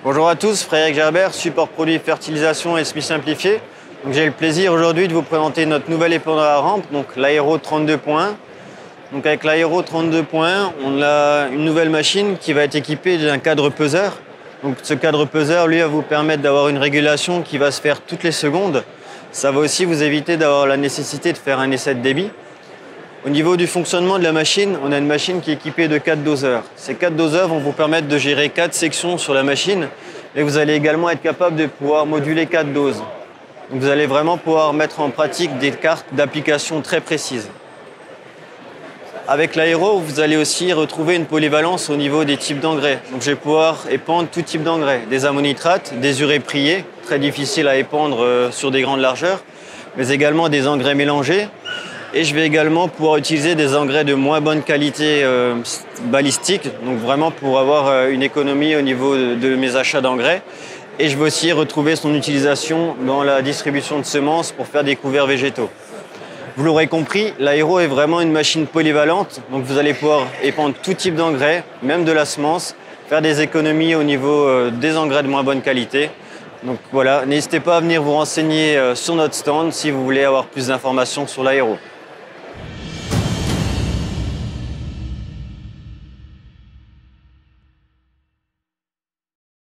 Bonjour à tous, Frédéric Gerbert, support produit fertilisation et semis simplifiés. J'ai le plaisir aujourd'hui de vous présenter notre nouvel épandeur à rampe, donc l'Aero 32.1. Donc avec l'Aero 32.1, on a une nouvelle machine qui va être équipée d'un cadre peseur. Donc ce cadre peseur, lui, va vous permettre d'avoir une régulation qui va se faire toutes les secondes. Ça va aussi vous éviter d'avoir la nécessité de faire un essai de débit. Au niveau du fonctionnement de la machine, on a une machine qui est équipée de 4 doseurs. Ces 4 doseurs vont vous permettre de gérer 4 sections sur la machine et vous allez également être capable de pouvoir moduler 4 doses. Donc vous allez vraiment pouvoir mettre en pratique des cartes d'application très précises. Avec l'Aero, vous allez aussi retrouver une polyvalence au niveau des types d'engrais. Donc je vais pouvoir épandre tout type d'engrais, des ammonitrates, des urées priées, très difficiles à épandre sur des grandes largeurs, mais également des engrais mélangés. Et je vais également pouvoir utiliser des engrais de moins bonne qualité balistique, donc vraiment pour avoir une économie au niveau de mes achats d'engrais. Et je vais aussi retrouver son utilisation dans la distribution de semences pour faire des couverts végétaux. Vous l'aurez compris, l'Aero est vraiment une machine polyvalente, donc vous allez pouvoir épandre tout type d'engrais, même de la semence, faire des économies au niveau des engrais de moins bonne qualité. Donc voilà, n'hésitez pas à venir vous renseigner sur notre stand si vous voulez avoir plus d'informations sur l'Aero.